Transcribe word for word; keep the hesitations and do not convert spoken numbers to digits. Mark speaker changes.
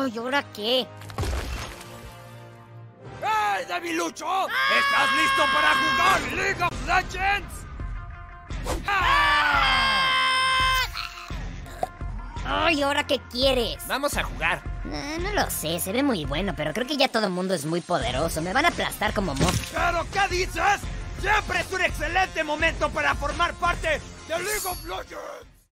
Speaker 1: ¿Y ahora qué?
Speaker 2: ¡Hey, debilucho! ¿Estás listo para jugar League of Legends? ¡Ah!
Speaker 1: ¡Ay! ¿Ahora qué quieres?
Speaker 2: Vamos a jugar.
Speaker 1: Eh, no lo sé, se ve muy bueno, pero creo que ya todo el mundo es muy poderoso. Me van a aplastar como mosca.
Speaker 2: ¿Pero qué dices? Siempre es un excelente momento para formar parte de League of Legends.